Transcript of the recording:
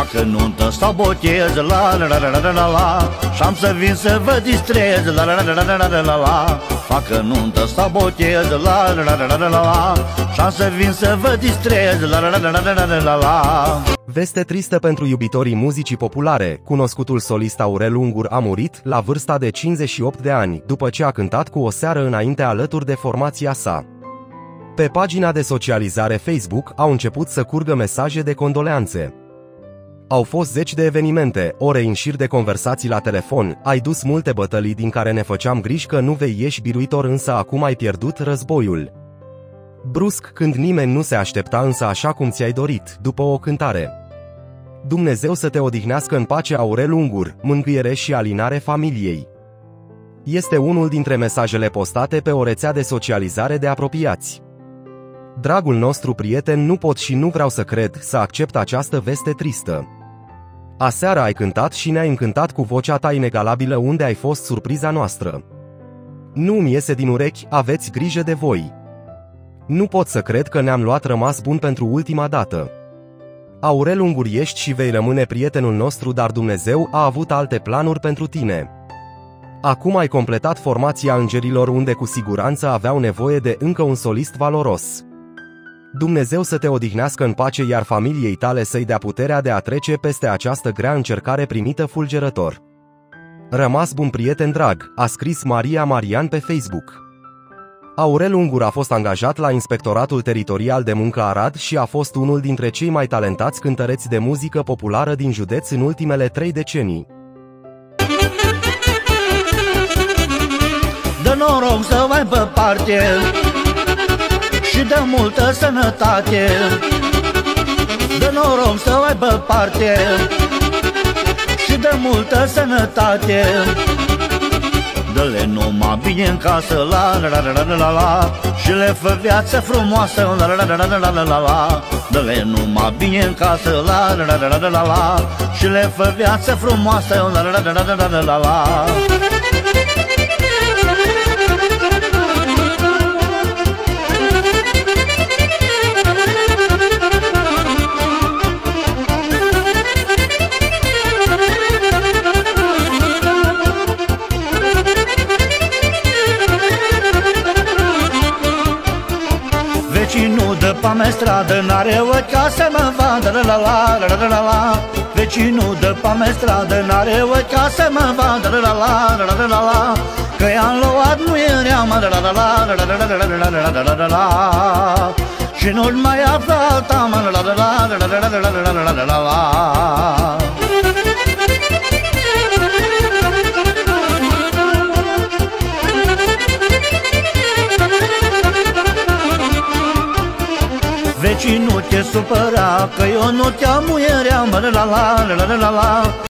facă nuntă sau botez, la la la la la la la. Și-am să vin să vă distrez, la la la la la la la la. Facă nuntă sau botez, la la la la la la la. Și-am să vin să vă distrez, la la la la la la la la. Veste tristă pentru iubitorii muzicii populare. Cunoscutul solist Aurel Ungur a murit la vârsta de 58 de ani, după ce a cântat cu o seară înainte alături de formația sa. Pe pagina de socializare Facebook au început să curgă mesaje de condoleanțe. Au fost zeci de evenimente, ore în șir de conversații la telefon, ai dus multe bătălii din care ne făceam griji că nu vei ieși biruitor, însă acum ai pierdut războiul. Brusc, când nimeni nu se aștepta, însă așa cum ți-ai dorit, după o cântare. Dumnezeu să te odihnească în pace, Aurel Ungur, mângâiere și alinare familiei. Este unul dintre mesajele postate pe o rețea de socializare de apropiați. Dragul nostru prieten, nu pot și nu vreau să cred, să accept această veste tristă. Aseară ai cântat și ne-ai încântat cu vocea ta inegalabilă. Unde ai fost surpriza noastră? Nu-mi iese din urechi, aveți grijă de voi. Nu pot să cred că ne-am luat rămas bun pentru ultima dată. Aurel Ungur, ești și vei rămâne prietenul nostru, dar Dumnezeu a avut alte planuri pentru tine. Acum ai completat formația Îngerilor, unde cu siguranță aveau nevoie de încă un solist valoros. Dumnezeu să te odihnească în pace, iar familiei tale să-i dea puterea de a trece peste această grea încercare primită fulgerător. Rămas bun, prieten drag, a scris Maria Marian pe Facebook. Aurel Ungur a fost angajat la Inspectoratul Teritorial de Muncă Arad și a fost unul dintre cei mai talentați cântăreți de muzică populară din județ în ultimele 3 decenii. Dă noroc să ai pe parte și dă multă sănătate. Dă noroc să ai pe parte și dă multă sănătate. Dă-le numai bine în casă, la la la la la la la. Și le fă viață frumoasă, la la la la la la la la la. Dă-le numai bine în casă, la la la la la la la. Și le fă viață frumoasă, la la la la la la la la. Vecinul de pe stradă n-are o casă, mă vadă, la la la la la la la. Vecinul de pe stradă n-are o casă, mă vadă, la la la la la la la. Că i-am luat muierea, mă, la la la la la la la la la la la la. Și nu-l mai află alta, mă, la la la la la la la la la la la. Vecinul te supăra că eu nu te-am muierea, mă, la la la la la la la.